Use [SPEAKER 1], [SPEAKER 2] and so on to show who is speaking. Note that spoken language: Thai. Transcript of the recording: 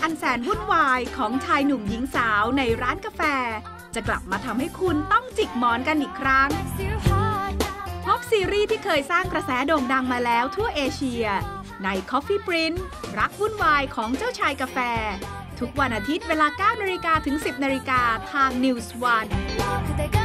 [SPEAKER 1] อันแสนวุ่นวายของชายหนุ่มหญิงสาวในร้านกาแฟจะกลับมาทำให้คุณต้องจิกหมอนกันอีกครั้งพบซีรีส์ที่เคยสร้างกระแสโด่งดังมาแล้วทั่วเอเชียใน Coffee Prince รักวุ่นวายของเจ้าชายกาแฟทุกวันอาทิตย์เวลา 9 นาฬิกาถึง 10 นาฬิกาทาง News One